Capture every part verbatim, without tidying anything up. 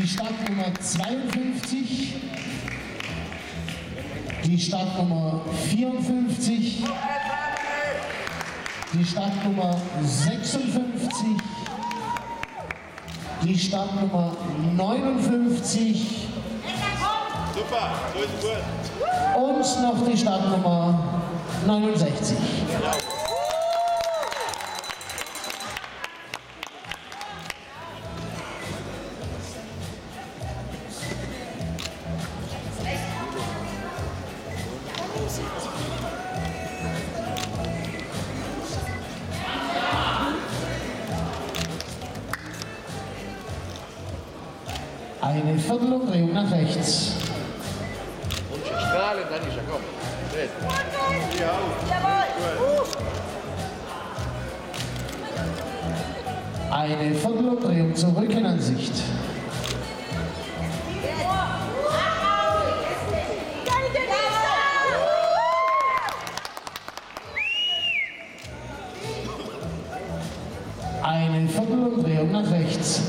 die Startnummer zweiundfünfzig, die Startnummer vierundfünfzig, die Startnummer sechsundfünfzig, die Startnummer neunundfünfzig. Super, so ist gut. Und noch die Startnummer neunundsechzig. Ja. Eine Viertelumdrehung nach rechts. Und strahlen, dann ist er, komm. Red. Ja, Jawohl! Eine Viertelumdrehung zur Rückenansicht. Eine Viertelumdrehung nach rechts.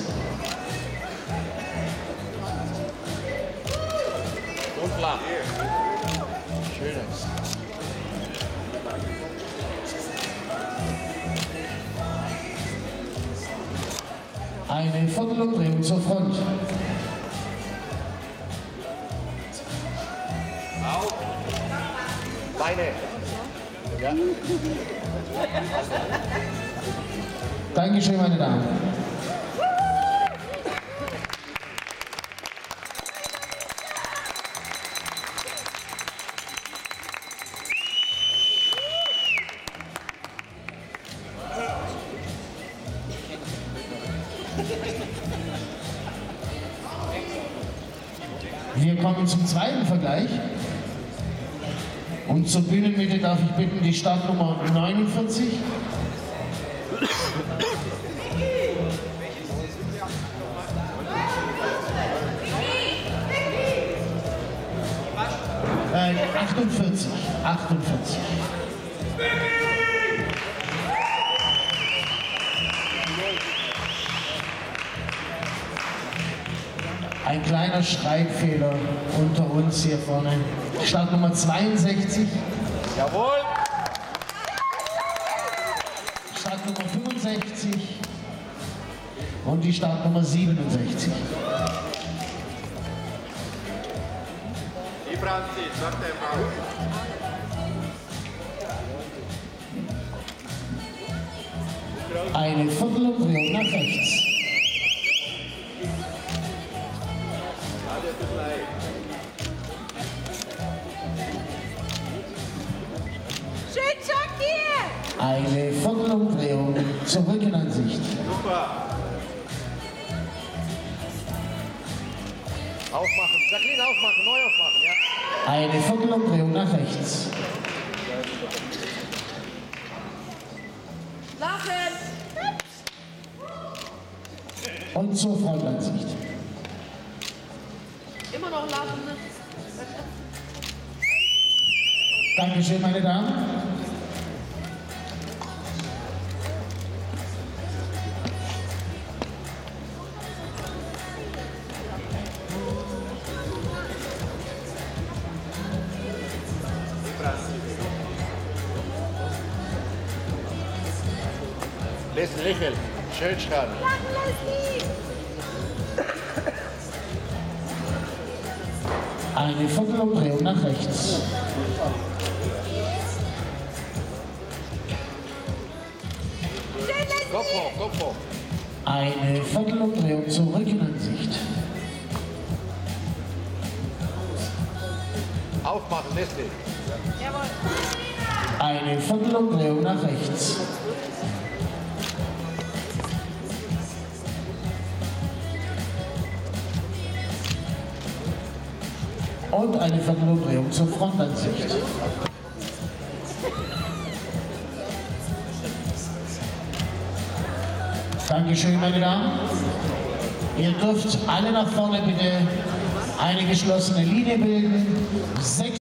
und flach. Schönes. Eine Viertelumdrehung zur Front. Auf. Beine. Ja. Dankeschön, meine Damen. Wir kommen zum zweiten Vergleich. Und zur Bühnenmitte darf ich bitten die Startnummer neunundvierzig. Äh, achtundvierzig. achtundvierzig. Ein kleiner Schreibfehler unter uns hier vorne. Startnummer zweiundsechzig. Jawohl. Startnummer fünfundsechzig. Und die Startnummer siebenundsechzig. Die Franzi, sagt der Frau. Eine Viertelumdrehung nach rechts. Schön schockiert! Eine Viertelumdrehung zur Rückenansicht. Super. Aufmachen. Jacqueline aufmachen, neu aufmachen, ja. Eine Viertelumdrehung nach rechts. Lachen! Und zur Frontansicht. Immer noch lachen. Dankeschön, meine Damen. Leslie lächeln. Schön strahlen. Lachen, Leslie! Eine Viertelumdrehung nach rechts. Schön, Leslie! Kopf hoch, Kopf hoch. Eine Viertelumdrehung zur Rückenansicht. Aufmachen, Leslie. Jawohl! Eine Viertelumdrehung nach rechts. Und eine Viertelumdrehung zur Frontansicht. Dankeschön, meine Damen. Ihr dürft alle nach vorne bitte eine geschlossene Linie bilden. Sechs